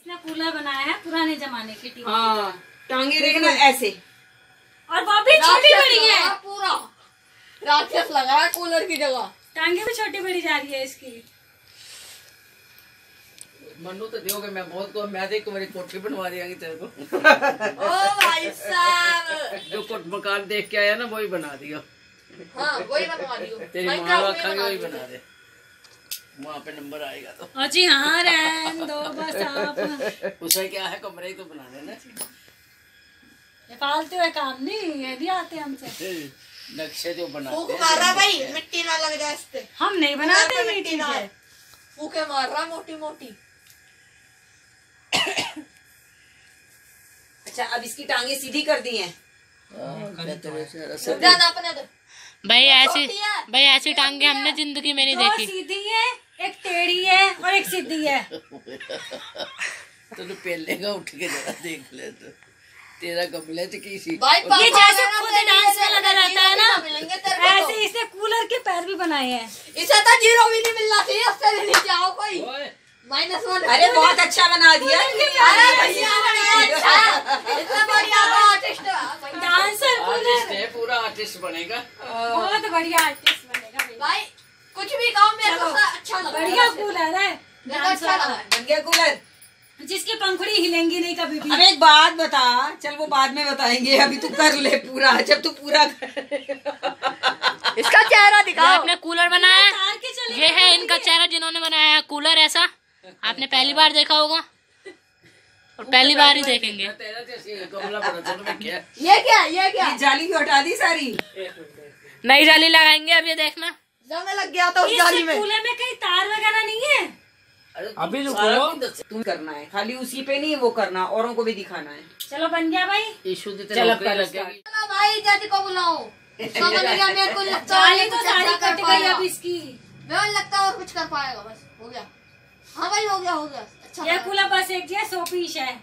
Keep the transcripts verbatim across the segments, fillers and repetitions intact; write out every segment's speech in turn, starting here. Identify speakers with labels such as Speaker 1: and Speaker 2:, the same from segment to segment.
Speaker 1: इसने कूलर बनाया है पुराने जमाने की टीवी।
Speaker 2: हाँ टांगे देखना ऐसे,
Speaker 1: और वो भी छोटी बड़ी है,
Speaker 3: पूरा राक्षस लगा है कूलर की जगह।
Speaker 1: टांगे भी छोटी बड़ी जा रही है इसकी।
Speaker 4: मनु तो दियोगे, मैं बहुत को मैं देख मेरी कोठी बनवा देंगी तेरे को।
Speaker 3: ओ भाई साहब,
Speaker 4: जो कोट मकान देख के आया ना वही बना दियो।
Speaker 3: हाँ वही बनवा दियो,
Speaker 4: तेरी माँ आखांगे वही बना दे, वहाँ पे नंबर आएगा तो।
Speaker 1: और जी हाँ रहन दो बस आप।
Speaker 4: उसे क्या है, कमरे ही तो बना देना।
Speaker 1: ये फालतू है काम नहीं, ये भी आते हमसे
Speaker 4: नक्शे जो बनाते
Speaker 3: फूक मार रहा भाई, मिट्टी ना लग जाए इस पे।
Speaker 1: हम नहीं बनाते ये
Speaker 3: मिट्टी ना
Speaker 1: चीजें।
Speaker 3: फूके मार रहा मोटी मोटी।
Speaker 2: अच्छा अब इसकी टांगे सीधी कर दी हैं।
Speaker 3: जाना अपने दे।
Speaker 5: भाई ऐसी भाई ऐसी टांगे हमने जिंदगी में नहीं
Speaker 1: दो
Speaker 5: देखी।
Speaker 1: सीधी है, एक टेढ़ी है और एक सीधी है।
Speaker 4: तो पहले का उठ के जरा देख ले तो तेरा गमले तो किसी
Speaker 3: भाई
Speaker 1: ये जैसे खुद डांस में लगा रहता है ना,
Speaker 3: मिलेंगे तेरे को।
Speaker 1: ऐसे इसने कूलर के पैर भी बनाए हैं।
Speaker 3: इसे तो जीरो भी नहीं मिलना चाहिए, उससे भी नीचे आओ कोई
Speaker 4: ओए,
Speaker 3: माइनस वन।
Speaker 2: अरे बहुत अच्छा बना दिया।
Speaker 3: अरे भैया अच्छा, इतना बढ़िया आर्टिस्ट
Speaker 1: डांसर
Speaker 4: आर्टिस्ट
Speaker 1: कूलर
Speaker 4: है, पूरा आर्टिस्ट बनेगा।
Speaker 1: बहुत बढ़िया आर्टिस्ट बनेगा भाई।
Speaker 3: भाई कुछ भी कहो मेरे को अच्छा लगा।
Speaker 1: बढ़िया कूलर है,
Speaker 3: मेरे को अच्छा लगा।
Speaker 2: बन गया कूलर।
Speaker 1: जिसकी पंखुड़ी हिलेंगी नहीं कभी भी।
Speaker 2: अब एक बात बता, चल वो बाद में बताएंगे, अभी तू कर ले पूरा। जब तू पूरा कर
Speaker 3: इसका चेहरा
Speaker 5: ये
Speaker 3: दिखाओ।
Speaker 5: आपने कूलर बनाया
Speaker 1: तार
Speaker 5: है,
Speaker 1: के चले
Speaker 5: ये है इनका चेहरा जिन्होंने बनाया है कूलर। ऐसा आपने पहली बार देखा होगा और पहली बार ही देखेंगे।
Speaker 4: तेरा जैसे गमला बना था मैं क्या।
Speaker 3: ये क्या ये क्या
Speaker 2: ये जाली क्यों हटा दी सारी?
Speaker 5: नई जाली लगाएंगे अब, ये देखना।
Speaker 3: जमे लग गया तो उस
Speaker 1: इस
Speaker 3: जाली में।
Speaker 1: कूलर में कहीं तार वगैरह नहीं है।
Speaker 4: अभी
Speaker 2: तुम करना है, खाली उसी पे नहीं वो करना, औरों को भी दिखाना है।
Speaker 1: चलो बन गया भाई।
Speaker 4: इशू देते
Speaker 2: चल अब
Speaker 4: नौकरी
Speaker 2: कर
Speaker 4: लगेगी।
Speaker 3: चलो भाई जाति को बुलाओ। समझ गया मेरे को लगता है
Speaker 1: चाली
Speaker 3: ये
Speaker 1: तो
Speaker 3: कुछ
Speaker 1: सारी
Speaker 3: अच्छा
Speaker 1: कट
Speaker 3: कर
Speaker 1: गई
Speaker 3: पाएगा।
Speaker 1: अब इसकी।
Speaker 3: मेरे को लगता है और कुछ कर पाएगा, बस हो गया। हाँ भाई हो गया हो गया अच्छा
Speaker 1: ये
Speaker 3: लगा।
Speaker 1: कूलर बस एक है, सौ पीस है।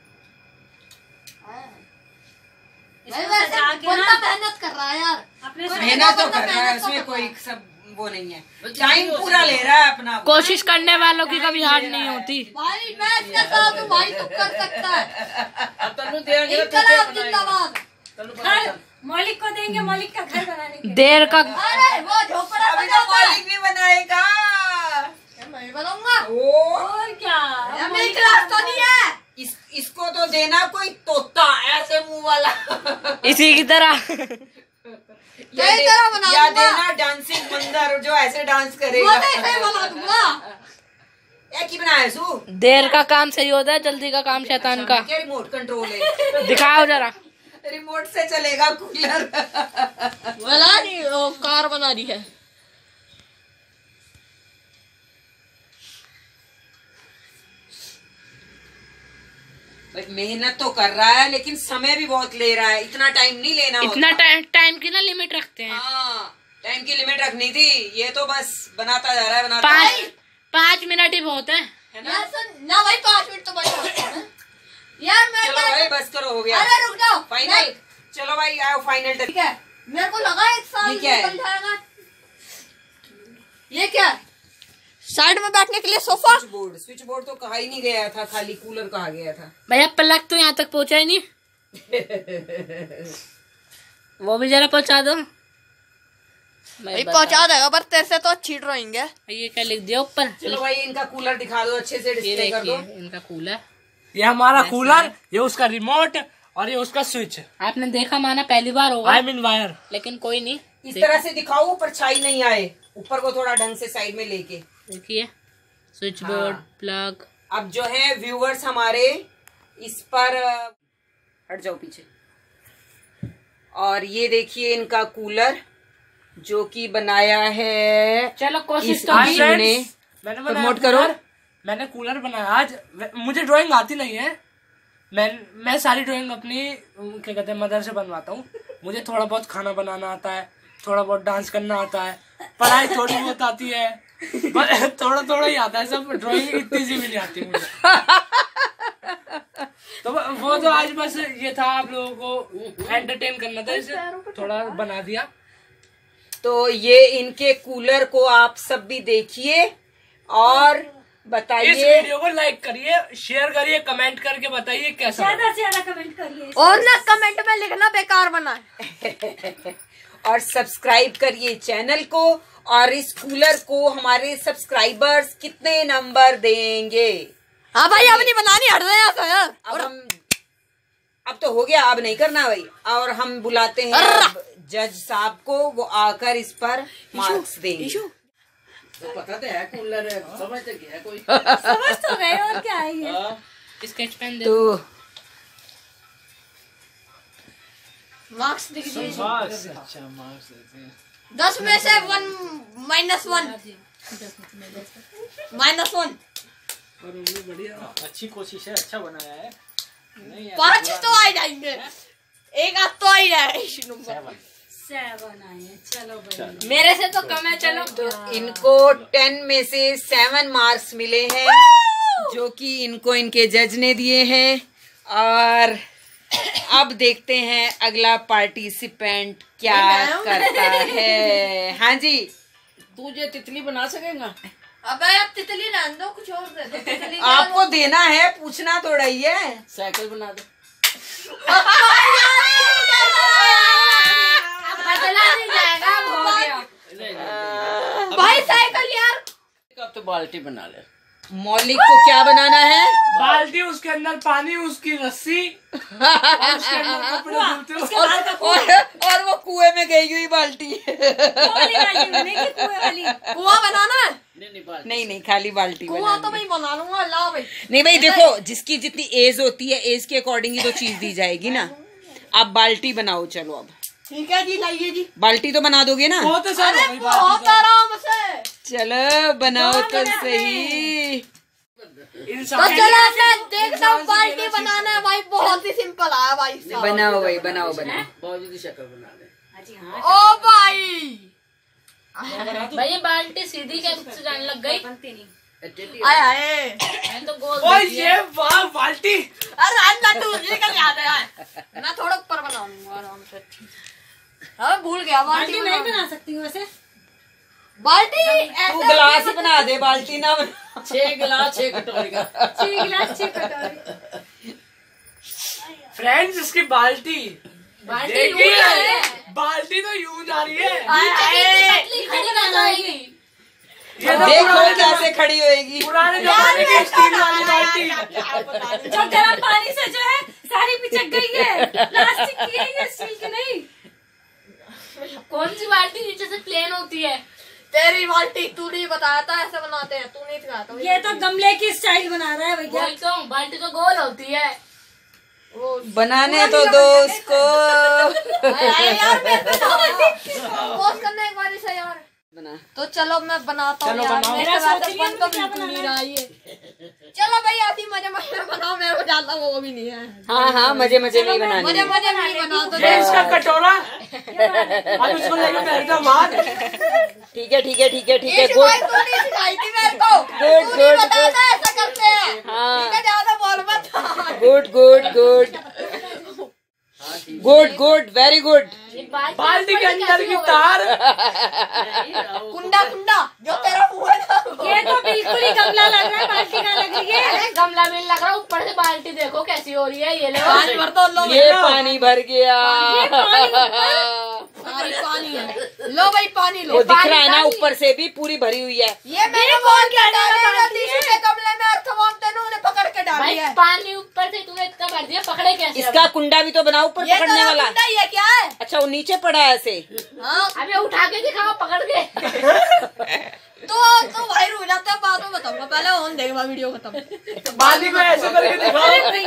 Speaker 3: भाई
Speaker 1: इसको
Speaker 3: वैसे
Speaker 1: सजा के
Speaker 3: बंदा
Speaker 1: ना
Speaker 3: मेहनत कर रहा है यार।
Speaker 1: अपने
Speaker 3: कोई
Speaker 2: मेहनत तो
Speaker 3: बंदा
Speaker 2: कर रहा है,
Speaker 3: मेहनत तो
Speaker 2: उसमें
Speaker 3: कर
Speaker 2: कोई
Speaker 3: रहा है।
Speaker 2: सब वो नहीं है, टाइम पूरा ले रहा है अपना।
Speaker 5: कोशिश करने वालों की कभी हार नहीं होती।
Speaker 3: भाई मैं इसके साथ हूँ भाई, तू कर सकता है।
Speaker 4: अब तन्नू देंगे तो
Speaker 3: इनकलाब जिंदाबाद।
Speaker 4: तन्नू पता
Speaker 1: घर
Speaker 4: चल।
Speaker 1: मौलिक को देंगे, मौलिक का घर बनाने के।
Speaker 5: देर का
Speaker 3: अरे वो झोपड़ा
Speaker 2: अभी तो
Speaker 3: बजाता है।
Speaker 2: मालिक भी बनाएगा।
Speaker 3: मैं बनाऊंगा।
Speaker 2: ओ
Speaker 1: और क्या
Speaker 3: ये मेरी क्लास तो नहीं है।
Speaker 2: इस इसको तो देना कोई तोता ऐसे मुंह वाला।
Speaker 5: इसी की तरह
Speaker 2: या,
Speaker 3: कई
Speaker 2: दे,
Speaker 3: तरह बना
Speaker 2: या
Speaker 3: दूंगा।
Speaker 2: देना डांसिंग बंदर जो ऐसे डांस
Speaker 3: वो
Speaker 2: करेगा।
Speaker 3: तो ऐसे ही बना दूंगा।
Speaker 2: एक ही बनाया सू।
Speaker 5: देर का काम सही होता है, जल्दी का काम शैतान का।
Speaker 2: क्या रिमोट कंट्रोल है?
Speaker 5: दिखाओ जरा।
Speaker 2: रिमोट से चलेगा कूलर।
Speaker 3: बना नहीं, वो कार बना रही है।
Speaker 2: भाई मेहनत तो कर रहा है लेकिन समय भी बहुत ले रहा है, इतना टाइम नहीं लेना होता।
Speaker 5: इतना टाइम टाइम की ना लिमिट रखते हैं।
Speaker 2: हाँ टाइम की लिमिट रखनी थी, ये तो बस बनाता जा रहा है बनाता
Speaker 5: पाँच
Speaker 2: जा रहा है।
Speaker 5: पाँच मिनट ही बहुत है।
Speaker 2: है ना?
Speaker 3: यार सुन ना भाई, पाँच मिनट तो बचा। यार मैं
Speaker 2: चलो भाई बस करो, हो गया
Speaker 3: अरे रुक जाओ
Speaker 2: फाइनल। चलो भाई आओ फाइनल।
Speaker 3: ठीक है, मेरे को लगा एक साल
Speaker 2: ये क्या है?
Speaker 3: निकल जाएगा। ये क्या है? साइड में बैठने के लिए sofa.
Speaker 2: Switch board, switch board तो कहा ही नहीं गया था, खाली कूलर कहा गया था।
Speaker 5: भैया पलक तो यहाँ तक पहुँचा ही नहीं। वो भी जरा पहुँचा दो।
Speaker 3: भाई पहुंचा देगा, पर तेरे से तो अच्छी ड्राइंग है।
Speaker 5: ये क्या लिख दिया ऊपर?
Speaker 2: चलो भाई इनका कूलर दिखा दो, अच्छे से
Speaker 5: ये
Speaker 2: डिस्प्ले कर दो।
Speaker 5: देखिए इनका कूलर।
Speaker 6: ये हमारा कूलर, ये उसका रिमोट और ये उसका स्विच।
Speaker 5: आपने देखा माना पहली बार होगा,
Speaker 6: आई मीन वायर।
Speaker 5: लेकिन कोई नहीं।
Speaker 2: इस तरह से दिखाओ परछाई नहीं आए, ऊपर को थोड़ा ढंग से साइड में लेके।
Speaker 5: देखिए स्विच
Speaker 2: हाँ।
Speaker 5: Board, plug.
Speaker 2: अब जो है व्यूअर्स हमारे इस पर अ, हट जाओ पीछे। और ये देखिए इनका कूलर जो कि बनाया है।
Speaker 5: चलो कोशिश
Speaker 2: इस
Speaker 5: तो
Speaker 6: हाँ,
Speaker 5: की।
Speaker 2: इशू ने
Speaker 6: मैंने बनाया
Speaker 2: प्रमोट करो।
Speaker 6: कूलर। मैंने कूलर बनाया आज। मुझे ड्राइंग आती नहीं है, मैं मैं सारी ड्राइंग अपनी क्या कहते हैं मदर से बनवाता हूँ। मुझे थोड़ा बहुत खाना बनाना आता है, थोड़ा बहुत डांस करना आता है, पढ़ाई थोड़ी बहुत आती है, पर थोड़ा थोड़ा ही आता है, सब ड्राइंग इतनी सी भी नहीं आती मुझे। तो वो तो आज बस ये था, आप लोगों को एंटरटेन करना था, इसे थोड़ा बना दिया।
Speaker 2: तो ये इनके कूलर को आप सब भी देखिए और बताइए।
Speaker 6: इस वीडियो को लाइक करिए, शेयर करिए, कमेंट करके बताइए कैसा लगा।
Speaker 1: ज्यादा से ज्यादा कमेंट करिए
Speaker 3: और ना कमेंट में लिखना बेकार बना है।
Speaker 2: और सब्सक्राइब करिए चैनल को। और इस कूलर को हमारे सब्सक्राइबर्स कितने नंबर देंगे?
Speaker 3: हाँ भाई अब नहीं बनानी, हट रहे हैं।
Speaker 2: अब हम अब तो हो गया, अब नहीं करना भाई। और हम बुलाते हैं अब जज साहब को, वो आकर इस पर मार्क्स देंगे।
Speaker 4: तो पता तो है कूलर है, समझ तो गया कोई।
Speaker 1: समझ तो गए, और क्या है ये।
Speaker 5: स्केच पेन दे।
Speaker 2: तो
Speaker 3: मार्क्स दीजिए।
Speaker 4: अच्छा मार्क्स देते हैं।
Speaker 3: दस में से one minus one minus one.
Speaker 7: अच्छी कोशिश है, अच्छा बनाया है। नहीं
Speaker 3: पाँच तो आ जाएंगे, एक आध तो आ ही जाएगा।
Speaker 1: सेवन आए, चलो भाई।
Speaker 5: मेरे से तो कम है, चलो।
Speaker 2: तो इनको टेन में से सेवन मार्क्स मिले हैं, जो कि इनको इनके जज ने दिए हैं। और अब देखते हैं अगला पार्टिसिपेंट क्या करता है। हाँ जी,
Speaker 4: तू ये तितली बना सकेगा?
Speaker 3: अबे अब तितली ना दो, कुछ और दे दो। तितली
Speaker 2: आपको देना है, पूछना थोड़ा ही है।
Speaker 4: साइकिल बना दो।
Speaker 5: बदला नहीं जाएगा, हो गया।
Speaker 3: भाई साइकिल यार।
Speaker 4: अब तो बाल्टी बना ले।
Speaker 2: मौलिक को क्या बनाना है?
Speaker 6: बाल्टी, उसके अंदर पानी, उसकी रस्सी, और उसके अंदर कपड़े धुलते हो।
Speaker 2: और, और वो कुएं में गई हुई बाल्टी।
Speaker 1: वाली वाली बनेगी, कुएं वाली।
Speaker 3: कुआं बनाना है?
Speaker 4: नहीं नहीं बाल्टी।
Speaker 2: नहीं नहीं, खाली बाल्टी
Speaker 3: कुआं
Speaker 2: बनानी
Speaker 3: तो
Speaker 2: है।
Speaker 3: मैं बना लूंगा। ला भाई।
Speaker 2: नहीं भाई देखो, जिसकी जितनी एज होती है, एज के अकॉर्डिंग ही तो चीज दी जाएगी ना। आप बाल्टी बनाओ, चलो अब
Speaker 3: ठीक है जी, लाइए जी।
Speaker 2: बाल्टी तो बना दोगे ना?
Speaker 6: बहुत आसान
Speaker 3: अरे
Speaker 6: हो गई बात।
Speaker 3: बहुत आराम से।
Speaker 2: चलो बनाओ तो सही।
Speaker 6: इंसान
Speaker 3: तो चलो मैं देखता हूँ बाल्टी बनाना है भाई, बहुत ही सिंपल है भाई साहब।
Speaker 2: बनाओ भाई, बनाओ बनाओ।
Speaker 4: बाबूजी की शक्ल बना ले।
Speaker 3: ओ भाई
Speaker 5: भाई ये बाल्टी सीधी कैसे जाने लग गई?
Speaker 4: टेटी
Speaker 3: आए आए।
Speaker 5: मैं तो गोल
Speaker 6: ओए
Speaker 5: देखी है।
Speaker 6: ये वाह बाल्टी।
Speaker 3: अरे अंदर तू ये क्या याद है? मैं थोड़ा ऊपर बनाऊंगा आराम से। हाँ भूल गया बाल्टी
Speaker 1: बाल्टी नहीं
Speaker 3: बना।
Speaker 1: बना सकती हूँ वैसे।
Speaker 3: बाल्टी
Speaker 2: तू
Speaker 3: ऐसे
Speaker 2: गिलास ही बना दे, बाल्टी ना बना।
Speaker 4: छह गिलास छह कटोरी का।
Speaker 1: छह गिलास, छह कटोरी।
Speaker 6: फ्रेंड्स, इसकी बाल्टी
Speaker 5: बाल्टी
Speaker 6: देखिए,
Speaker 5: यूं है।
Speaker 6: बाल्टी तो यूं जा रही है।
Speaker 3: आए आए।
Speaker 5: पतली खड़ी ना जाएगी।
Speaker 6: ये तो
Speaker 2: देखो
Speaker 6: पुराने
Speaker 2: कैसे खड़ी होएगी।
Speaker 6: पुराने जमाने की स्टील वाली बाल्टी।
Speaker 1: जो गर्म पानी से जो है सारी पिचक गई है। प्लास्टिक की है ये, स्टील की नहीं।
Speaker 5: कौन सी बाल्टी नीचे से प्लेन होती है?
Speaker 3: तेरी बाल्टी तू नहीं बताया था ऐसे बनाते हैं, तू नहीं सिखाता।
Speaker 1: ये तो गमले की स्टाइल बना रहा है भैया।
Speaker 5: वही तो, बाल्टी तो गोल होती है।
Speaker 2: बनाने तो दो उसको।
Speaker 3: आए आए यार, मैं पोस्ट करने एक बार से यार।
Speaker 2: बना।
Speaker 3: तो चलो मैं बनाता हूँ
Speaker 6: चलो
Speaker 3: यार।
Speaker 6: बनाओ।
Speaker 3: मेरे
Speaker 1: मेरा
Speaker 3: बाद
Speaker 1: सोचेंगे
Speaker 3: बन तो
Speaker 1: मुझे क्या
Speaker 3: बिल्कुल नहीं
Speaker 1: बनाना
Speaker 3: रहा ये। चलो भाई आती मजे मजे बनाओ, मेरे को ज्यादा वो भी नहीं है।
Speaker 2: हाँ हाँ, मजे मजे में ही बनानी
Speaker 3: मजे
Speaker 2: है।
Speaker 3: मजे में ही बना दो।
Speaker 6: ये इसका कटोरा, अब इसको लेके बैठा मार।
Speaker 2: ठीक है ठीक है ठीक है ठीक है,
Speaker 3: ये
Speaker 2: गुड
Speaker 3: शिवाय तू नहीं सिखाई थी मेरे को।
Speaker 2: गुड
Speaker 3: तू नहीं
Speaker 2: गुड
Speaker 3: बताया
Speaker 2: गुड
Speaker 3: था ऐसा करते हैं।
Speaker 2: हाँ।
Speaker 3: ठीक है, ज्यादा बोल मत।
Speaker 2: Good good good good good very good.
Speaker 5: ये बाल्टी
Speaker 6: बाल्टी के
Speaker 5: ऊपर
Speaker 6: अंदर
Speaker 5: कैसे
Speaker 6: की
Speaker 5: हो गई?
Speaker 6: तार।
Speaker 3: कुंडा कुंडा जो तेरा मुंह है ना।
Speaker 1: ये तो बिल्कुल ही गमला लग रहा है, बाल्टी का लग रही है।
Speaker 5: अरे गमला भी लग रहा है, ऊपर से बाल्टी देखो कैसी हो रही है। ये लो
Speaker 3: पानी भर दो लो।
Speaker 2: ये पानी भर गया।
Speaker 3: सारी पानी है। लो भाई पानी लो।
Speaker 2: वो दिख रहा है ना, ऊपर से भी पूरी भरी हुई है।
Speaker 3: ये मैंने बोल के डालेगा टिश्यू के गमले में, अर्थवॉर्म तेनू ने पकड़ के डाल
Speaker 5: भाई
Speaker 3: दिया है।
Speaker 5: पानी ऊपर से तूने इतना भर दिया, पकड़े कैसे?
Speaker 2: इसका कुंडा भी तो बनाओ ऊपर
Speaker 3: ये
Speaker 2: पकड़ने
Speaker 3: तो
Speaker 2: वाला।
Speaker 3: कुंडा ही है क्या है?
Speaker 2: अच्छा, वो नीचे पड़ा है ऐसे।
Speaker 3: हाँ
Speaker 5: अबे उठा के दिखाओ पकड़ के।
Speaker 3: तो तो भाई रुक जाता है, बाद में बताऊंगा, पहले ऑन देखना वीडियो खत्म।
Speaker 6: बाल्टी को ऐसे करके दिखाओ।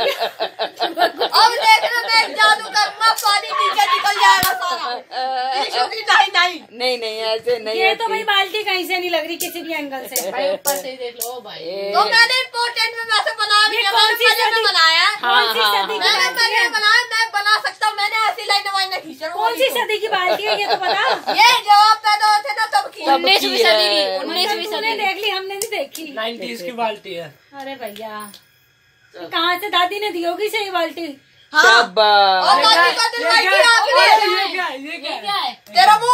Speaker 3: अब देखना मैं जादू करूंगा, पानी नीचे निकल जाएगा सारा। टिश्यू की नहीं नहीं।
Speaker 2: नहीं नहीं, ऐसे नहीं
Speaker 1: ये तो
Speaker 2: होती।
Speaker 1: भाई बाल्टी कहीं से नहीं लग रही किसी भी एंगल से।
Speaker 5: भाई ऊपर से ही देख लो भाई।
Speaker 2: ए,
Speaker 3: तो मैंने इम्पोर्टेंट में वैसे बना भी
Speaker 1: ये
Speaker 3: लिया,
Speaker 1: कौन
Speaker 3: मैंने
Speaker 1: सी
Speaker 3: पहले में
Speaker 1: सदी-
Speaker 3: बनाया है।
Speaker 2: हाँ,
Speaker 1: कौन सी
Speaker 2: हाँ,
Speaker 1: सदी की
Speaker 3: मैंने
Speaker 1: बाल्टी
Speaker 3: पहले
Speaker 1: है?
Speaker 3: बनाया, मैं बना सकता हूँ। मैंने ऐसी लाइन वाइन खींचा।
Speaker 1: कौन सी सदी की बाल्टी है ये तो बता।
Speaker 3: ये जवाब पैदा होते ना तब की।
Speaker 5: उन्नीसवीं सदी की, उन्नीसवीं
Speaker 1: तूने
Speaker 5: सदी की।
Speaker 1: देख ली, हमने नहीं देखी।
Speaker 6: नाइनटीज की बाल्टी है।
Speaker 1: अरे भैया, कहाँ से दादी ने दी होगी सही बाल्टी।
Speaker 3: हाँ।
Speaker 2: शाबाश।
Speaker 3: और दादी का दिल
Speaker 6: ये
Speaker 3: भाई
Speaker 6: क्या
Speaker 3: की
Speaker 6: है?
Speaker 3: आपने
Speaker 6: ये क्या है? ये क्या
Speaker 5: ये
Speaker 6: है?
Speaker 5: क्या है?
Speaker 3: तेरा मुंह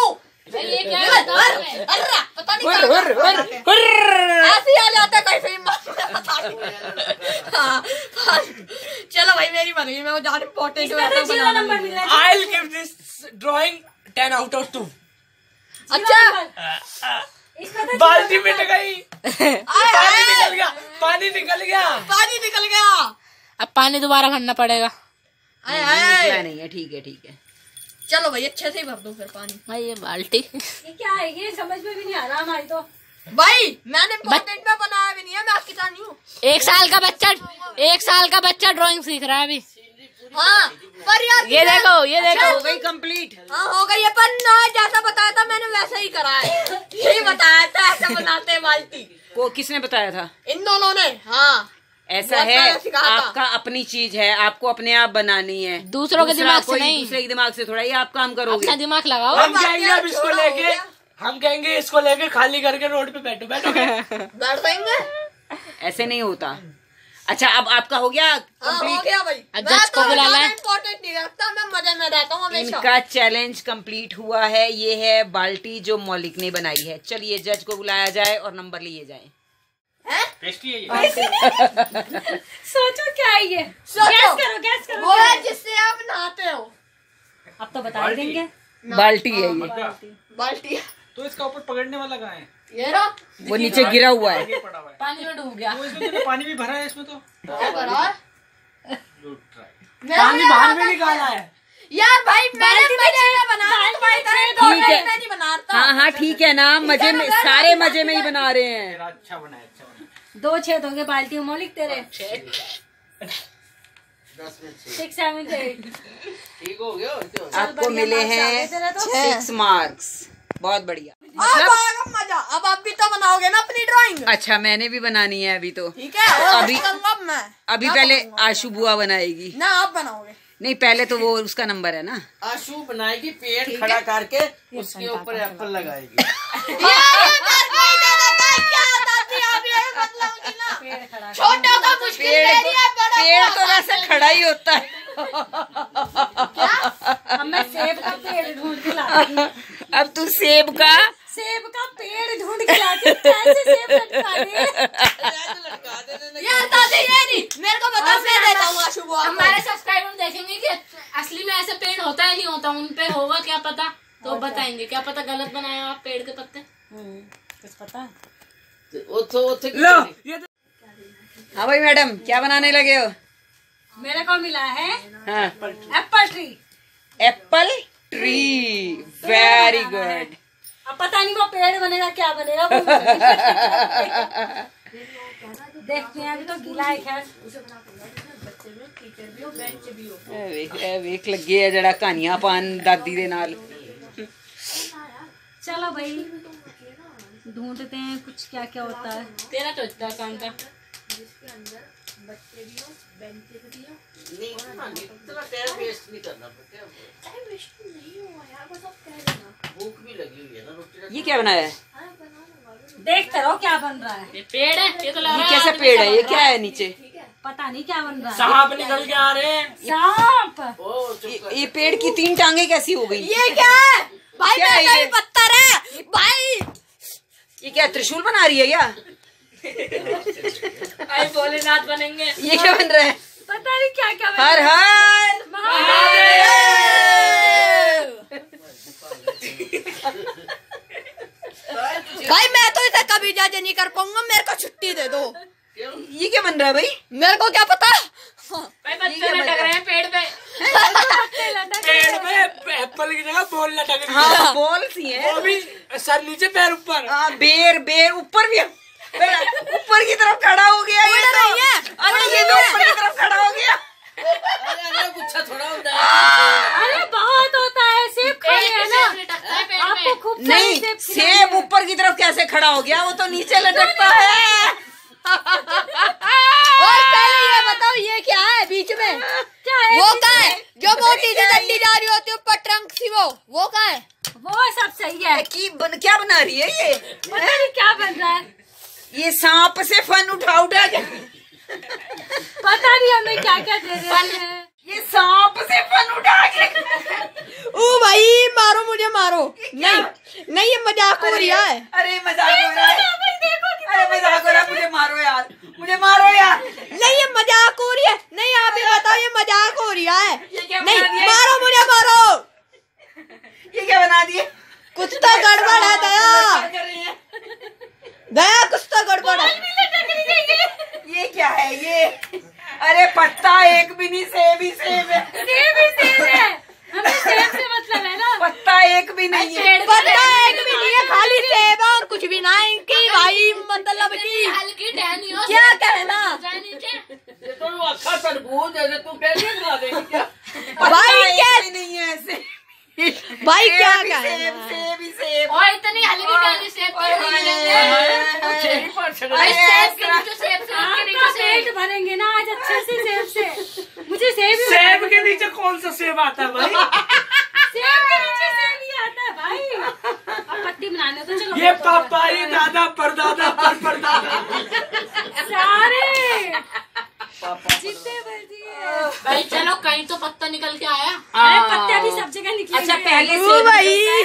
Speaker 5: ये क्या है?
Speaker 3: अर्रा पता नहीं
Speaker 2: हुर, हुर, हुर, हुर।
Speaker 3: ऐसे ही आ जाता है कहीं फिल्म। हाँ, चलो भाई मेरी बन गई, मैं वो जाने पोटेटो
Speaker 1: इसका तो जीरो नंबर मिला है।
Speaker 6: I will give this drawing ten out of two.
Speaker 3: अच्छा
Speaker 1: इसका तो
Speaker 6: बाल्टी मिट गई, पानी निकल गया, पानी निकल गया।
Speaker 3: पानी निकल गया।
Speaker 5: अब पानी दोबारा भरना पड़ेगा।
Speaker 3: आए
Speaker 2: निकला
Speaker 3: आए
Speaker 2: नहीं है, ठीक है ठीक है।
Speaker 3: चलो भाई अच्छे से ही भर दो फिर पानी।
Speaker 5: भाई ये बाल्टी
Speaker 1: ये क्या है? ये समझ में भी नहीं आ रहा हमारी तो।
Speaker 3: भाई मैंने पोर्ट्रेट में बनाया भी नहीं है, मैं आपकी तरह नहीं हूँ।
Speaker 5: एक साल का बच्चा एक साल का बच्चा ड्राइंग सीख रहा है अभी।
Speaker 3: हाँ पर यार
Speaker 5: ये देखो ये देखो
Speaker 2: हो गई कंप्लीट।
Speaker 3: हाँ हो गई है, पर ना जैसा बताया था मैंने वैसा ही करा है। यही बताया था ऐसे बनाते हैं बाल्टी,
Speaker 2: को किसने बताया था?
Speaker 3: इन दोनों ने। हाँ
Speaker 2: ऐसा
Speaker 3: बहुत
Speaker 2: है,
Speaker 3: पहले सिखाया था।
Speaker 2: आपका अपनी चीज है, आपको अपने आप बनानी है,
Speaker 5: दूसरों के
Speaker 2: दूसरा
Speaker 5: दिमाग से
Speaker 2: कोई
Speaker 5: नहीं।
Speaker 2: दूसरे के दिमाग से थोड़ा ही आप काम करोगे।
Speaker 5: अपना दिमाग लगाओ।
Speaker 6: हम
Speaker 3: बात
Speaker 6: कहेंगे
Speaker 3: यार,
Speaker 6: अब इसको
Speaker 3: छोड़ो,
Speaker 6: लेके
Speaker 3: हो गया।
Speaker 6: हम कहेंगे इसको लेके खाली करके रोड पे बैठो बैठोगे।
Speaker 3: बैठ जाएंगे।
Speaker 2: ऐसे नहीं होता। अच्छा अब आपका हो गया
Speaker 3: हाँ हो
Speaker 2: कंप्लीट।
Speaker 3: गया भाई।
Speaker 5: अब
Speaker 3: मैं
Speaker 5: जज को
Speaker 3: तो
Speaker 5: बुलाना है।
Speaker 3: इम्पोर्टेंट नहीं रखता, मैं मजे में रहता हूँ हमेशा।
Speaker 2: इनका चैलेंज कंप्लीट हुआ है। ये है बाल्टी जो मौलिक ने बनाई है। चलिए जज को बुलाया जाए और नंबर लिए जाए।
Speaker 7: पेस्ट्री है ये।
Speaker 1: सोचो क्या है ये?
Speaker 3: सोचो।
Speaker 1: गैस करो गैस करो।
Speaker 3: वो है जिससे आप नहाते हो।
Speaker 1: अब तो बता ही देंगे।
Speaker 2: बाल्टी है ये,
Speaker 7: मग्गा।
Speaker 3: बाल्टी
Speaker 7: तो इसका ऊपर पकड़ने वाला कहाँ है?
Speaker 3: ये रहा।
Speaker 2: वो नीचे गिरा हुआ है।
Speaker 7: ये पड़ा हुआ है।
Speaker 5: पानी में डूब गया।
Speaker 7: तो इसमें तो पानी भी भरा है इसमें तो।
Speaker 3: क्या करा है?
Speaker 7: Good try.
Speaker 3: मेरा
Speaker 6: पानी
Speaker 3: भी
Speaker 6: बाहर
Speaker 3: आता
Speaker 6: में
Speaker 3: है।
Speaker 6: निकाला है।
Speaker 3: यार भाई मैंने मजे में बना
Speaker 2: ठीक है।
Speaker 3: मैं नहीं बनाता।
Speaker 2: हाँ हाँ ठीक है ना, मजे में, सारे मजे में ही बना रहे हैं।
Speaker 7: तेरा अच्छा बना है, अच्छा बना है।
Speaker 1: दो छेद हो गए बाल्टी में मौलिक तेरे। Six seven eight.
Speaker 4: ठीक हो गया और क्या?
Speaker 2: आपको मिले हैं
Speaker 1: तो
Speaker 2: सिक्स मार्क्स। बहुत बढ़िया।
Speaker 3: अब आएगा मजा। अब आप भी तो बनाओगे ना अपनी ड्राइंग।
Speaker 2: अच्छा मैंने भी बनानी है अभी तो।
Speaker 3: ठीक है और
Speaker 2: अभी-
Speaker 3: करूंगा अब मैं।
Speaker 2: अभी
Speaker 3: मैं
Speaker 2: पहले
Speaker 3: बनाऊंगा।
Speaker 2: आशु बुआ बनाएगी।
Speaker 3: ना आप बनाओगे।
Speaker 2: नहीं पहले तो वो उसका नंबर है ना।
Speaker 4: आशु बनाएगी, पेड़ खड़ा करके उसके ऊपर एप्पल लगाएगी।
Speaker 3: छोटा सा मुश्किल मेरी है, बड़ा
Speaker 2: पेड़
Speaker 3: सा
Speaker 2: तो वैसे खड़ा ही होता है।
Speaker 1: अब मैं सेब का पेड़ ढूंढ के लाती हूँ।
Speaker 2: अब तू सेब का
Speaker 1: सेब का पेड़ ढूंढ के लाती हूँ। कैसे सेब लटका दे?
Speaker 3: यार दादी ये नहीं, मेरे को बता, मैं देता हूँ आशु बुआ को।
Speaker 5: हमारे सब्सक्राइबर देखेंगे कि असली में ऐसे पेड़ होता है नहीं होता, उन पे होगा क्या पता, तो बताएंगे। क्या पता गलत बनाया आप पेड़ के पत्ते।
Speaker 1: कुछ पता है?
Speaker 4: उठो उठो
Speaker 6: लो ये तो
Speaker 2: हाँ भाई मैडम क्या बनाने लगे हो?
Speaker 1: मेरे को मिला है
Speaker 2: हाँ
Speaker 1: apple tree.
Speaker 2: Apple tree, very good.
Speaker 1: अब पता नहीं वो पेड़ बनेगा क्या बनेगा वो मुझे देखते हैं। अभी तो गीला है खैर।
Speaker 2: वेख लगे है जड़ा कहानियां पान दादी दे नाल।
Speaker 1: चलो भाई ढूंढते हैं कुछ क्या क्या होता है।
Speaker 5: तेरा तो इतना काम था।
Speaker 4: इतना टाइम वेस्ट नहीं करना पड़ता। भूख भी लगी हुई है ना रोटी।
Speaker 2: ये क्या बनाया है?
Speaker 1: देखते रहो क्या बन रहा है।
Speaker 5: ये पेड़ है, ये तो लग
Speaker 2: ये
Speaker 5: रहा है
Speaker 2: कैसा
Speaker 5: आदमी
Speaker 2: पेड़
Speaker 5: सा
Speaker 2: है? ये
Speaker 5: बन
Speaker 2: क्या
Speaker 5: रहा
Speaker 2: है नीचे?
Speaker 1: पता नहीं क्या बन रहा है।
Speaker 6: सांप निकल के आ रहे हैं।
Speaker 1: सांप।
Speaker 4: ओ चुप
Speaker 2: ये,
Speaker 4: कर।
Speaker 2: ये पेड़ की तीन टांगे कैसी हो गई?
Speaker 3: ये क्या है भाई?
Speaker 2: क्या है
Speaker 3: मेरा
Speaker 2: ये?
Speaker 3: ही पत्थर है भाई।
Speaker 2: ये क्या त्रिशूल बना रही है क्या?
Speaker 5: आई भोलेनाथ बनेंगे।
Speaker 2: ये क्या बन रहा है?
Speaker 1: पता नहीं क्या क्या बन
Speaker 2: हर
Speaker 1: रहा है।
Speaker 2: हर
Speaker 1: महादेव।
Speaker 3: भाई मैं तो इसे कभी जज नहीं कर पाऊंगा, मेरे को छुट्टी दे दो।
Speaker 2: ये क्या बन रहा है भाई?
Speaker 3: मेरे को क्या पता।
Speaker 5: भाई बच्चे लटक रहे हैं पेड़ पे।
Speaker 6: पेड़ पे एप्पल की जगह बॉल लटक रही है।
Speaker 2: हाँ बॉल सी है।
Speaker 6: वो भी सर नीचे पैर ऊपर।
Speaker 2: हाँ बेर बेर ऊपर भी ऊपर की तरफ खड़ा हो गया ये
Speaker 3: उड़
Speaker 2: तो।
Speaker 3: रही है,
Speaker 2: अरे ये तो ऊपर की तरफ खड़ा हो गया।
Speaker 4: अरे अगला गुच्छा थोड़ा होता है।
Speaker 1: अरे बहुत होता है। सेब खाए है ना
Speaker 5: लटकता है पेड़
Speaker 1: आपको
Speaker 5: पे।
Speaker 1: खूब सारे
Speaker 2: नहीं
Speaker 1: सेब खिलाए
Speaker 2: सेब ऊपर की तरफ कैसे खड़ा हो गया? वो तो नीचे लटकता है।
Speaker 3: और पहले ये बताओ ये क्या है बीच में?
Speaker 1: क्या है?
Speaker 3: वो क्या है जो मोटी सी डंडी जा रही होती है ऊपर ट्रंक सी? वो वो क्या है?
Speaker 1: वो सब सही है।
Speaker 2: की बन, क्या बना रही है ये?
Speaker 1: पता नहीं क्या बन रहा है।
Speaker 2: ये सांप से फन उठा उठा के
Speaker 1: पता नहीं हमें क्या क्या दे रहे हैं।
Speaker 2: ये सांप से फन उठा के
Speaker 3: ओ भाई मारो मुझे मारो।
Speaker 2: नहीं
Speaker 3: नहीं ये मजाक हो रहा है।
Speaker 2: अरे मजाक हो रहा है, अरे मजाक हो रहा है, मुझे मारो यार, मुझे मारो यार।
Speaker 3: नहीं ये मजाक हो रही है। नहीं आप ही बताओ ये मजाक हो रहा है।
Speaker 2: क्या
Speaker 3: नहीं
Speaker 2: बना दिया?
Speaker 3: मारो मुझे मारो।
Speaker 2: ये क्या बना दिए?
Speaker 3: कुछ तो गड़बड़ है दया,
Speaker 2: क्या कर रही है?
Speaker 3: दया कुछ तो गड़बड़ है।
Speaker 2: ये क्या है ये? अरे पत्ता एक भी नहीं, सेब ही सेब है।
Speaker 1: सेब ही सेब है, हमें सेब से मतलब है ना।
Speaker 2: पत्ता एक भी नहीं है।
Speaker 3: पता एक भी नहीं है, खाली सेब और कुछ भी ना इनकी भाई मतलब की
Speaker 5: हल्की टहनी हो,
Speaker 3: क्या कहना
Speaker 4: ये तो वो अच्छा तरबूज है, तू कैसे खा देगी क्या?
Speaker 2: पत्ता
Speaker 3: भाई
Speaker 2: एक
Speaker 3: क्या
Speaker 2: भी नहीं है ऐसे।
Speaker 3: भाई क्या
Speaker 2: सेब ही
Speaker 3: कहना
Speaker 2: सेब,
Speaker 3: है?
Speaker 2: सेब ही सेब।
Speaker 5: और इतनी हल्की टहनी सेब
Speaker 2: ओए,
Speaker 5: की नहीं लेंगे।
Speaker 4: मुझे ही पड़ सकता
Speaker 2: अरे
Speaker 4: है।
Speaker 5: सेब
Speaker 2: ऐसा-
Speaker 5: के नीचे सेब से उसके
Speaker 1: आपका
Speaker 5: नीचे
Speaker 1: पेट
Speaker 5: सेब।
Speaker 1: भरेंगे ना आज अच्छे से सेब से। मुझे सेब ही
Speaker 6: सेब के नीचे कौन सा सेब आता है भाई?
Speaker 1: सेब के नीचे सेब ही आता है भाई। अब पत्ती बनाने तो चलो।
Speaker 6: ये पापा, ये दादा, परदादा, पर परदादा।
Speaker 1: सारे जितने बची है।
Speaker 5: भाई चलो कहीं तो पत्ता निकल के आया।
Speaker 1: अरे पत्ते भी सब जगह निकले।
Speaker 2: अच्छा पहले
Speaker 3: ओ
Speaker 2: सेब
Speaker 3: भाई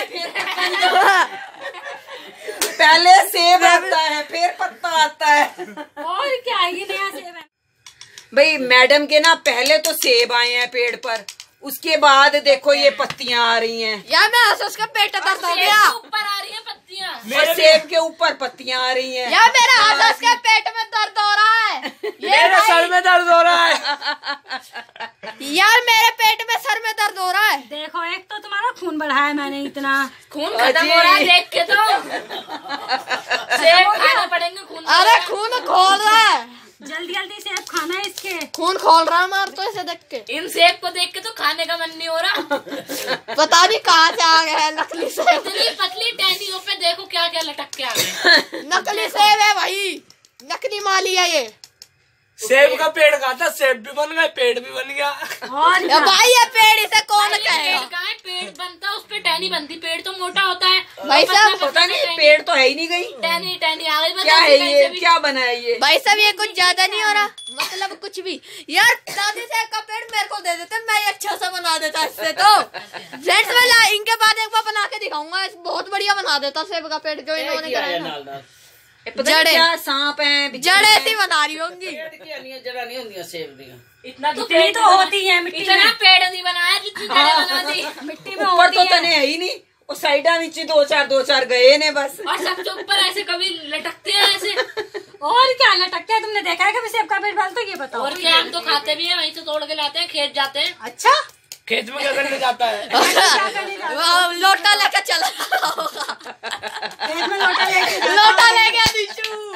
Speaker 2: पहले सेब आता है, फिर पत्ता आता है।
Speaker 1: और क्या है, ये नया सेब है।
Speaker 2: भाई मैडम के ना पहले तो सेब आए हैं पेड़ पर, उसके बाद देखो ये पत्तियां आ रही हैं,
Speaker 3: यार मैं हंस हंस का पेट दर्द हो
Speaker 5: सेब
Speaker 3: गया।
Speaker 5: के ऊपर आ रही है पत्तियां।
Speaker 2: और सेब के ऊपर पत्तियां आ रही हैं।
Speaker 3: यार मेरा हंस हंस के पेट में दर्द हो रहा है। ये
Speaker 6: मेरे
Speaker 3: भाई-
Speaker 6: सर में दर्द हो रहा है।
Speaker 3: यार मेरे पेट में सर में दर्द हो रहा है।
Speaker 1: देखो एक तो तुम्हारा खून बढ़ाया मैंने इतना।
Speaker 5: खून खत्म हो रहा है देख के तो। सेब खाने पड़ेंगे खून।
Speaker 3: अरे खून खोल रहा है,
Speaker 1: जल्दी जल्दी सेब खाना है इसके।
Speaker 3: खून खोल रहा है मार तो इसे देख के।
Speaker 5: इन सेब को देख के तो खाने का मन नहीं हो रहा।
Speaker 3: पता नहीं कहाँ से आ गया है नकली सेब।
Speaker 5: इतनी पतली टहनियों पे देखो क्या क्या लटक के आ गए।
Speaker 3: नकली सेब है भाई, नकली माली है ये।
Speaker 6: सेब का पेड़ खाता, सेब भी बन गए, पेड़ भी बन गया।
Speaker 1: और
Speaker 3: या भाई ये पेड़ इसे कौन
Speaker 5: भाई, ये
Speaker 3: कहेगा?
Speaker 5: पेड़ कहाँ है? पेड़ बनता है उस पे टहनी बनती। पेड़ तो मोटा होता है।
Speaker 3: भाई
Speaker 5: पतला
Speaker 3: साहब,
Speaker 5: पतला
Speaker 2: पता
Speaker 5: सा
Speaker 2: नहीं
Speaker 5: टहनी-
Speaker 2: पेड़ तो है ही नहीं गई।
Speaker 5: टहनी टहनी आ गई।
Speaker 2: क्या है ये, क्या बना है ये?
Speaker 3: भाई साहब ये कुछ ज्यादा नहीं हो रहा, मतलब कुछ भी। यार दादी सेब का पेड़ मेरे को दे देते, मैं ये अच्छा सा बना देता इससे तो। फ्रेंड्स मैं ला- इनके बाद एक बार बना के दिखाऊंगा, बहुत बढ़िया बना देता सेब का पेड़ जो इन्होंने
Speaker 4: क्या
Speaker 3: कराया
Speaker 4: है
Speaker 3: ना।
Speaker 4: नाल नाल?
Speaker 2: ये पता नहीं
Speaker 3: जड़ें।
Speaker 2: क्या सांप है, बिच्छू
Speaker 3: जड़
Speaker 2: है।
Speaker 3: ऐसी बना रही होंगी।
Speaker 4: पेड़ की अनिया जरा नहीं होंदियां सेब दियां।
Speaker 5: इतना तो
Speaker 1: इतनी
Speaker 5: पेड़
Speaker 1: तो होती है मिट्टी
Speaker 5: इतना
Speaker 1: में।
Speaker 5: पेड़ नहीं बनाया जितनी जड़ें बना दी।
Speaker 1: मिट्टी में
Speaker 2: ऊपर
Speaker 1: होती
Speaker 2: तो
Speaker 1: है।
Speaker 2: तने है ही नहीं, वो साइडा विच दो चार दो चार गए ने बस।
Speaker 5: और सबसे ऊपर ऐसे कभी लटकते हैं ऐसे।
Speaker 1: और क्या लटकते हैं? तुमने देखा है कभी सेब का पेड़ फलता? ये बताओ।
Speaker 5: और क्या हम तो खाते भी हैं, वहीं से तोड़ के लाते हैं, खेत जाते हैं।
Speaker 1: अच्छा
Speaker 6: खेत में क्या करने जाता है?
Speaker 1: क्या करने जाते हो?
Speaker 3: वो लोटा लेके चला होगा।
Speaker 1: खेत में लोटा लेके जाता
Speaker 3: लोटा
Speaker 1: है।
Speaker 3: ले गया दिशु।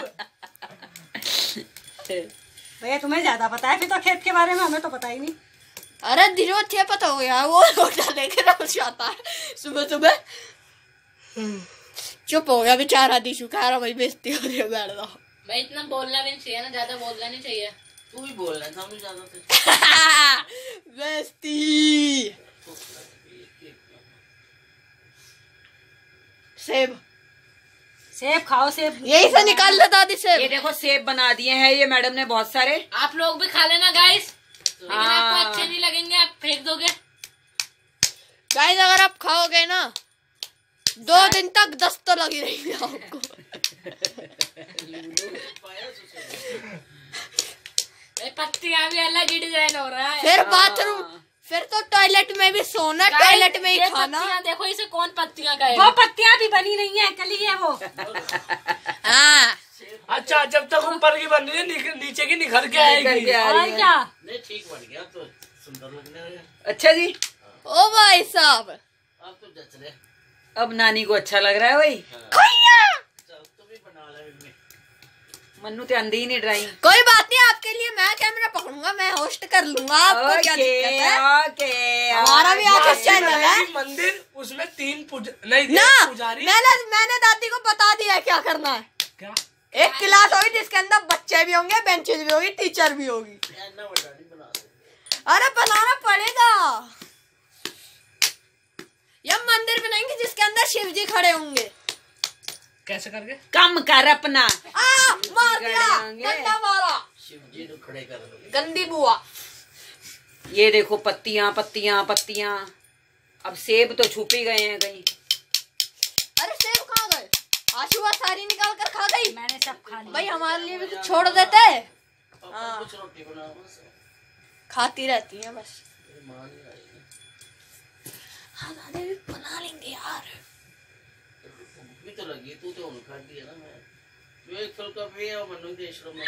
Speaker 1: भैया तुम्हें ज्यादा पता है फिर तो खेत के बारे में, हमें तो पता ही नहीं।
Speaker 3: अरे दिशु अच्छे पता हो गया, वो लोटा लेके रोज जाता है सुबह सुबह। चुप हो गया बेचारा दिशु, कह रहा भाई बेइज्जती हो रही है, बैठ जाओ।
Speaker 5: भाई इतना बोलना भी नहीं चाहिए ना, ज्यादा बोलना नहीं चाहिए।
Speaker 4: तू भी बोल रहा था, मैं ज्यादा तो
Speaker 3: बेइज्जती। सेब
Speaker 1: सेब खाओ सेब।
Speaker 3: यही से निकाल ले दादी सेब।
Speaker 2: ये देखो सेब बना दिए हैं ये मैडम ने बहुत सारे।
Speaker 5: आप लोग भी खा लेना गाइस, लेकिन
Speaker 2: हाँ।
Speaker 5: आपको अच्छे नहीं लगेंगे, आप फेंक दोगे।
Speaker 3: गाइस अगर आप खाओगे ना दो दिन तक दस्त तो लगी रहेगी आपको।
Speaker 5: भाई पत्तियां भी अलग ही डिजाइन हो रहा है।
Speaker 3: फिर बाथरूम, फिर तो टॉयलेट में भी सोना,
Speaker 5: Guys,
Speaker 3: टॉयलेट में ही
Speaker 5: ये
Speaker 3: खाना।
Speaker 5: पत्तियां देखो, इसे कौन पत्तियां
Speaker 1: वो
Speaker 5: कहेगा?
Speaker 1: पत्तियां भी बनी नहीं है, कली है वो।
Speaker 3: हाँ
Speaker 6: अच्छा, जब तक ऊपर की बन रही है, नी- नीचे की निखर के
Speaker 2: निकल
Speaker 6: आएगी।
Speaker 2: के आ
Speaker 1: और
Speaker 2: रही है।
Speaker 1: क्या?
Speaker 4: नहीं ठीक बन गया तो सुंदर लगने लगा।
Speaker 2: अच्छा जी,
Speaker 3: ओ भाई साहब,
Speaker 4: अब तो जच रहे।
Speaker 2: अब नानी को अच्छा लग रहा है भाई।
Speaker 4: चल तू भी बना ले इनमें।
Speaker 2: मन्नू ते आंधी ही नहीं ड्राइंग।
Speaker 3: कोई बात नहीं, आपके लिए मैं कैमरा पकड़ूंगा, मैं होस्ट कर लूंगा, आपको क्या दिक्कत है?
Speaker 2: ओके
Speaker 3: हमारा भी आके चैनल है
Speaker 6: मंदिर, उसमें तीन पूजा नहीं
Speaker 3: ना।
Speaker 6: तीन पुजारी।
Speaker 3: मैंने मैंने दादी को बता दिया है क्या करना है।
Speaker 6: क्या?
Speaker 3: एक क्लास होगी जिसके अंदर बच्चे भी होंगे, बेंचेज भी होगी, टीचर भी होगी।
Speaker 4: इतना बड़ा नहीं बना दे।
Speaker 3: अरे बनाना पड़ेगा। यह मंदिर बनाएंगे जिसके अंदर शिव जी खड़े होंगे।
Speaker 6: कैसे करके?
Speaker 2: कम कर अपना।
Speaker 3: आ, मार दिया,
Speaker 2: खड़े होंगे।
Speaker 3: डंडा मारा,
Speaker 4: शिव जी को खड़े कर दो।
Speaker 3: गंदी बुआ।
Speaker 2: ये देखो पत्तियां पत्तियां पत्तियां। अब सेब तो छुप ही गए हैं कहीं।
Speaker 3: अरे आशुआ सारी निकाल कर खा गई।
Speaker 1: मैंने सब खा लिया।
Speaker 3: भाई हमारे लिए भी तो छोड़ देते। हाँ
Speaker 4: कुछ रोटी बनाओ बस।
Speaker 3: खाती रहती है बस। हाँ दादी भी बना लेंगे यार।
Speaker 4: भी तो लगी तू तो उन खा दिया ना मैं। तू एक फल का पे और मनु देश रो में।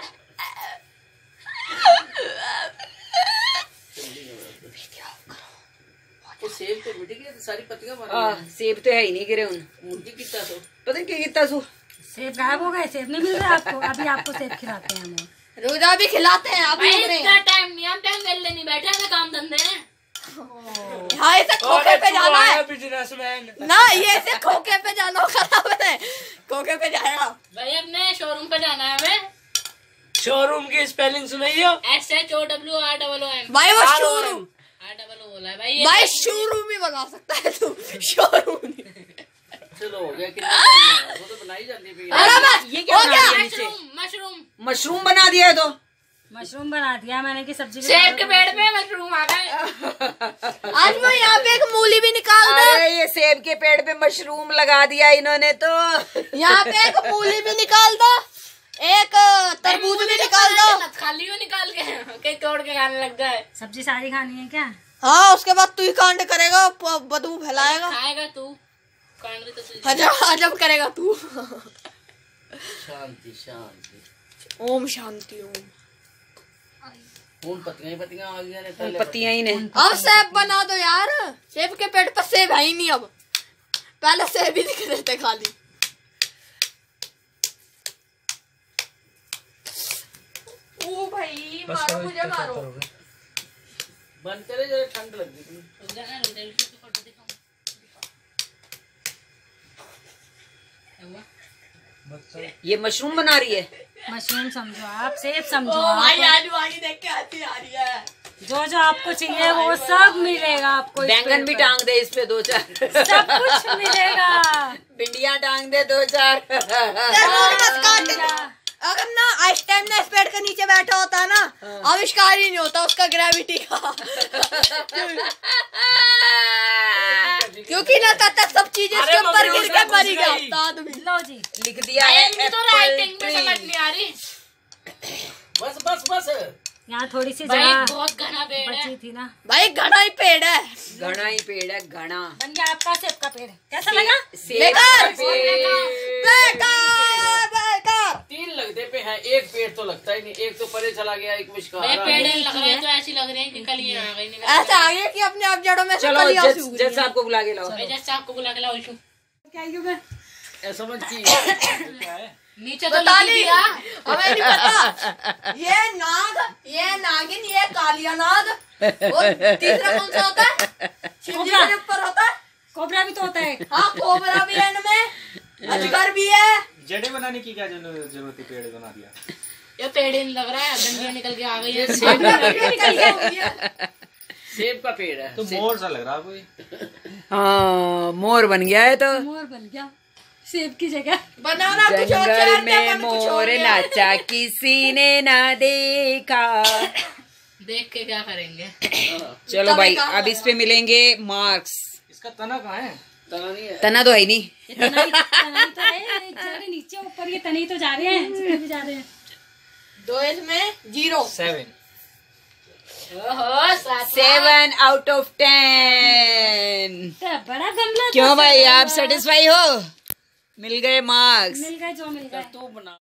Speaker 4: वो सेब तो मिट गया, सारी पत्तियां मर
Speaker 2: आ,
Speaker 4: गई।
Speaker 2: सेब तो है ही नहीं गिरे उन।
Speaker 4: मुर्गी कितना तो
Speaker 2: पता नहीं क्या कितना सू।
Speaker 1: सेब गायब हो गए, सेब नहीं मिल रहा आपको। अभी आपको सेब खिलाते हैं हम।
Speaker 3: रोजा भी खिलाते हैं आप
Speaker 5: भाई
Speaker 3: लोग ने।
Speaker 5: इतना टाइम नहीं, हम टाइम वेल नहीं बैठे, हमें काम धंधे हैं।
Speaker 3: हाँ इसे खोखे पे जाना है
Speaker 6: बिजनेसमैन।
Speaker 3: ना, ये इसे खोखे पे जाना खराब है। खोखे पे जाएगा
Speaker 5: भाई अपने शोरूम पे जाना है हमें।
Speaker 6: शोरूम की स्पेलिंग सुनाइयो।
Speaker 5: S H O W R double O M.
Speaker 3: भाई। वो शोरूम
Speaker 5: आर डबल ओ बोला है भाई।
Speaker 3: भाई शोरूम ही बना सकता है तू। शोरूम
Speaker 4: चलो हो गया कितना टाइम लगा? वो तो बनाई जाती है।
Speaker 3: अरे बस
Speaker 2: ये क्या
Speaker 3: हो
Speaker 2: बना
Speaker 3: गया।
Speaker 2: दिया नीचे?
Speaker 5: मशरूम मशरूम
Speaker 2: मशरूम बना दिया है तो।
Speaker 1: मशरूम बना दिया मैंने की सब्जी।
Speaker 5: सेब के पेड़ पे मशरूम आ गए।
Speaker 3: आज मैं यहाँ पे एक मूली भी निकाल दे।
Speaker 2: अरे ये सेब के पेड़ पे मशरूम लगा दिया इन्होंने तो।
Speaker 3: यहाँ पे एक मूली भी निकाल दो, एक तरबूज भी निकाल दो।
Speaker 5: खाली हो निकाल के कहीं तोड़ के खाने लग जाए।
Speaker 1: सब्जी सारी खानी है क्या?
Speaker 3: हाँ उसके बाद तू ही कांड करेगा, प- बदबू फैलाएगा।
Speaker 5: खाएगा तू, कांड भी तो तुझे।
Speaker 3: हजम हजम करेगा तू।
Speaker 4: शांति शांति।
Speaker 3: ओम शांति ओम।
Speaker 4: उन पत्तियां ही पत्तियां आ गई ने पहले।
Speaker 2: पत्तियां ही ने।
Speaker 3: अब सेब बना दो यार। सेब के पेड़ पर सेब है ही नहीं अब। पहले सेब ही दिख रहे थे खाली। ओ भाई मारो मुझे मारो।
Speaker 4: बंद करे जरा, ठंड लग गई।
Speaker 5: रुक जा ना, रुक जा, उसकी फोटो दिखाऊं।
Speaker 2: ये मशरूम बना रही है।
Speaker 1: मशरूम समझो आप, सेब समझो
Speaker 3: ओ भाई
Speaker 1: आप।
Speaker 3: आलू आगे देख के आती आ रही है।
Speaker 1: जो जो आपको चाहिए वो सब मिलेगा आपको। इस
Speaker 2: बैंगन भी
Speaker 1: पेड़ पर।
Speaker 2: टांग दे इस पे दो चार।
Speaker 1: सब कुछ मिलेगा।
Speaker 2: भिंडियां टांग दे दो चार।
Speaker 3: मत काट। अगर ना इस टाइम ना इस पेड़ के नीचे बैठा होता है ना, आविष्कार ही नहीं होता उसका ग्रेविटी का। क्योंकि ना तब तक सब चीजें इसके ऊपर गिर के मर ही जाता आदमी।
Speaker 1: लो जी
Speaker 2: लिख दिया है
Speaker 5: इनकी तो राइटिंग में समझ नहीं आ रही।
Speaker 4: बस बस बस।
Speaker 1: यहाँ थोड़ी सी
Speaker 5: भाई
Speaker 1: जगह
Speaker 5: बहुत घना पेड़ है।
Speaker 1: बची थी ना।
Speaker 3: भाई घना ही पेड़ है।
Speaker 2: घना ही पेड़ है, घना।
Speaker 1: बन गया आपका सेब का पेड़। कैसा लगा?
Speaker 2: सेब
Speaker 3: बेकार।
Speaker 2: का पेड़।
Speaker 3: बेकार बेकार।
Speaker 4: तीन लगते पे हैं, एक पेड़ तो लगता ही नहीं। एक तो परे चला गया, एक मुश्किल
Speaker 5: भाई पेड़ लग रहे हैं तो ऐसी लग रहे हैं कि कलियां आ गई। निकल
Speaker 3: ऐसा आ गया कि अपने आप जड़ों में से
Speaker 2: चलो
Speaker 3: कलियां
Speaker 2: जज
Speaker 3: सूख
Speaker 2: जज
Speaker 3: रही हैं।
Speaker 2: साहब को बुला के लाओ।
Speaker 5: भाई जैसे आपको बुला के लाओ इशू।
Speaker 1: क्या ही होगा?
Speaker 4: ऐसा मत की।
Speaker 5: नीचे तो
Speaker 3: बता
Speaker 5: लिख
Speaker 3: नहीं
Speaker 5: दिया।
Speaker 3: हमें नहीं पता। ये नाग, ये नागिन, ये कालिया नाग। और तीसरा कौन सा होता है? शिव जी के ऊपर होता है।
Speaker 1: कोबरा भी तो होता है।
Speaker 3: हाँ कोबरा भी है इनमें, अजगर भी है।
Speaker 7: जड़े बनाने की क्या जरूरत जरूरत थी? पेड़ बना दिया।
Speaker 5: ये पेड़ ही नहीं लग रहा है, डंडियां निकल के आ गई है।
Speaker 4: सेब का
Speaker 3: निकल गया हुई है।
Speaker 4: सेब का पेड़ है।
Speaker 7: तो मोर सा लग रहा है कोई।
Speaker 2: हाँ मोर बन गया है तो।
Speaker 1: मोर बन गया सेब की जगह।
Speaker 3: बनाना कुछ और
Speaker 2: जंगल
Speaker 3: चार
Speaker 2: में
Speaker 3: मन कुछ और
Speaker 2: मोर
Speaker 3: है।
Speaker 2: नाचा किसी ने ना देखा।
Speaker 5: देख के क्या करेंगे?
Speaker 2: चलो भाई अब इस पे मिलेंगे मार्क्स।
Speaker 7: इसका तना कहाँ है?
Speaker 4: तना नहीं है।
Speaker 2: तना तो है नहीं।
Speaker 1: ये तनाई तनाई तो है, ये जा रहे नीचे ऊपर, ये तनी तो जा रहे हैं, जितने भी जा रहे हैं।
Speaker 3: दो इसमें जीरो।
Speaker 7: सेवन।
Speaker 5: ओहो सात।
Speaker 2: Seven out of ten.
Speaker 1: तो बड़ा गमला
Speaker 2: क्यों
Speaker 1: था
Speaker 2: भाई
Speaker 1: सारा।
Speaker 2: आप सेटिस्फाई हो? मिल गए मार्क्स।
Speaker 1: मिल गए जो मिल गए।
Speaker 4: तू बना।